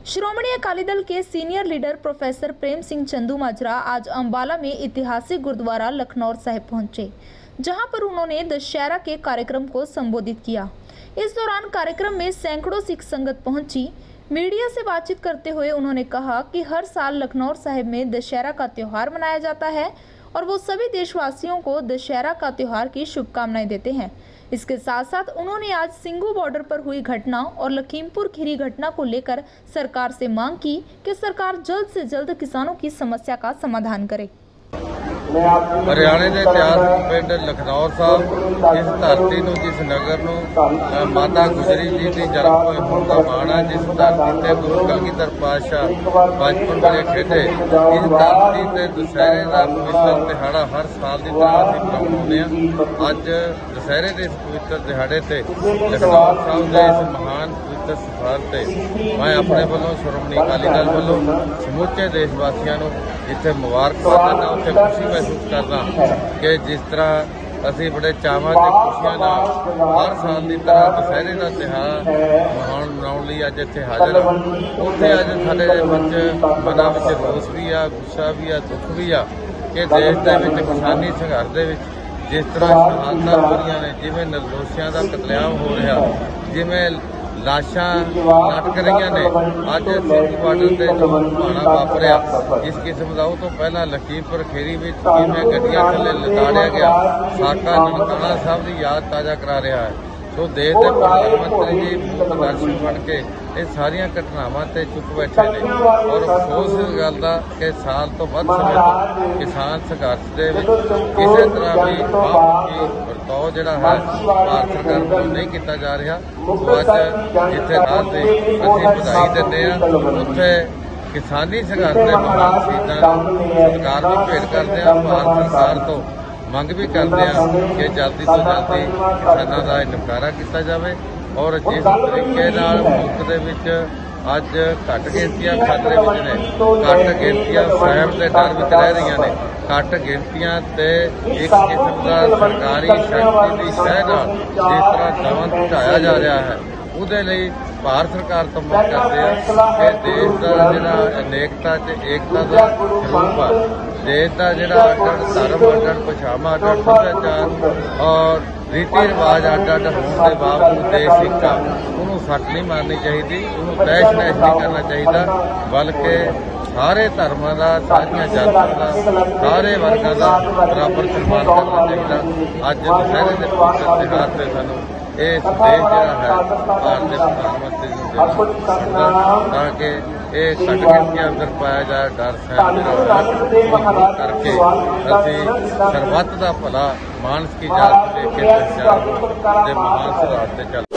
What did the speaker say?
श्रोमणी अकाली दल के senior leader professor Prem Singh Chandumajra आज अंबाला में ऐतिहासिक गुरुद्वारा लखनौर साहिब पहुंचे, जहां पर उन्होंने दशहरा के कार्यक्रम को संबोधित किया। इस दौरान कार्यक्रम में सैकड़ों सिख संगत पहुंची। मीडिया से बातचीत करते हुए उन्होंने कहा कि हर साल लखनौर साहिब में दशहरा का त्यौहार मनाया जाता है और वो सभी देशवासियों को दशहरा का त्यौहार की शुभकामनाएं देते हैं। इसके साथ साथ उन्होंने आज सिंघू बॉर्डर पर हुई घटना और लखीमपुर खीरी घटना को लेकर सरकार से मांग की कि सरकार जल्द से जल्द किसानों की समस्या का समाधान करे। हरियाणे के इतिहास पिंड लखनौर साहब, जिस धरती नूं, जिस नगर नूं माता गुजरी जी की जन्म भूमि का मान है, जिस धरती से गुरु कलगीधर पातशाह बचपन वेले खेडे, इस धरती से दशहरे का पवित्र दिहाड़ा हर साल की तरह असीं मनाउने आ। अज दशहरे के इस पवित्र दिहाड़े से लखनौर साहब के इस महान पवित्र सफर से मैं अपने वालों श्रोमणी अकाली दल वालों समूचे देशवासियों को जिथे मुबारकबाद देना, उत्थे खुशी महसूस करना कि जिस तरह असीं बड़े चावां ते खुशियां नाल हर साल की तरह दशहरे का त्यौहार मनाउण लई अज इत्थे हाज़र हाँ। उत्थे अज साडे मनां विच रोस भी आ, गुस्सा भी आ, दुख भी आ कि देश दे विच किसानी संघर्ष दे विच जिस तरह शहादतां हो रहीआं ने, जिवें निर्ਦੋਸ਼िਆਂ ਦਾ कतलेआम हो रहा, जिवें लाशां लटक रही ने, अज सिंधु बार्डर से जो भाना वापरिया इस किस्म का, उस तो पहला लखीमपुर खीरी में किवें गड्डियां थले लताड़िया गया, साका ननकाना साहब की याद ताज़ा करा रहा है। तो देश के प्रधानमंत्री जी मूकदर्शी बन के ये सारिया घटनावां ते चुप बैठे ने और अफसोस इस गल का कि साल तो वध समय तो किसान संघर्ष के किसी तरह भी बामुखी बर्ताव जिहड़ा है भारत सरकार को नहीं किया जा रहा। तो अज जिथे रात दे असीं बधाई दिंदे आ, उत्थे किसानी संघर्ष के महान शहीदां सरकार भी भेंट करते हैं, भारत सरकार तो मंग भी करते हैं कि जल्दी तो जल्दी किसानों का निपटारा किया जाए और जिस तरीके मुल्क के विच अज घट गिनतियां खतरे में ने, घट गिनतियां सहम के डर में रह रही ने, घट गिनतियां ते एक किस्म का सरकारी शक्ति की शह नाल जिस तरह दमन घटाया जा रहा है, उहदे लई भारत सरकार तो मंग करते हैं कि देश का जिहड़ा अनेकता च एकता का स्वरूप है, देश का जिहड़ा अड्ड धर्म, अड्ड पछावां, अड्ड सभ्याचार और रीति रिवाज अड्ड होने के बावजूद देश एक आ, उन्होंने सट नहीं मारनी चाहिए, उन्होंने तैश नैश नहीं करना चाहिए, बल्कि सारे धर्मों का, सारिया जातियों का, सारे वर्गों का बराबर सम्मान करना चाहिए। अज दशहरे के पवित्र त्योहार से सानू ये संदेश जोड़ा है भारत के प्रधानमंत्री ताकि ये घट गिनतियां अंदर पाया जाए, डर सहम करके असीं सरबत का भला मानस की जात लेके महान सुधार से चल